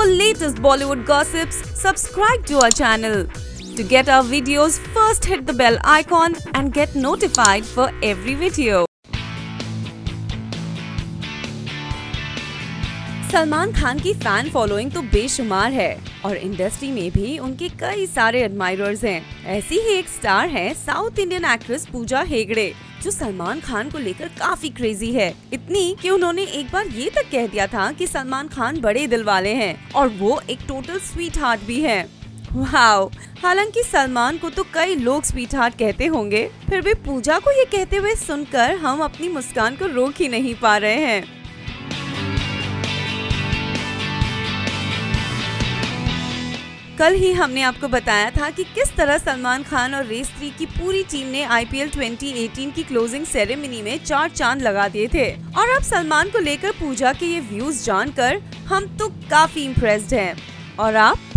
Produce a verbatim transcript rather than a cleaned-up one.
For latest Bollywood gossips, subscribe to our channel. To get our videos, first hit the bell icon and get notified for every video. Salman Khan की fan following तो बेशुमार है और industry में भी उनके कई सारे एडमायरर्स हैं। ऐसी ही एक स्टार है South Indian actress Pooja Hegde, जो सलमान खान को लेकर काफी क्रेजी है। इतनी कि उन्होंने एक बार ये तक कह दिया था कि सलमान खान बड़े दिल वाले हैं और वो एक टोटल स्वीट हार्ट भी है। वाओ! हालांकि सलमान को तो कई लोग स्वीट हार्ट कहते होंगे, फिर भी पूजा को ये कहते हुए सुनकर हम अपनी मुस्कान को रोक ही नहीं पा रहे हैं। कल ही हमने आपको बताया था कि किस तरह सलमान खान और रेस थ्री की पूरी टीम ने I P L twenty eighteen की क्लोजिंग सेरेमनी में चार चांद लगा दिए थे और अब सलमान को लेकर पूजा के ये व्यूज जानकर हम तो काफी इम्प्रेस्ड हैं। और आप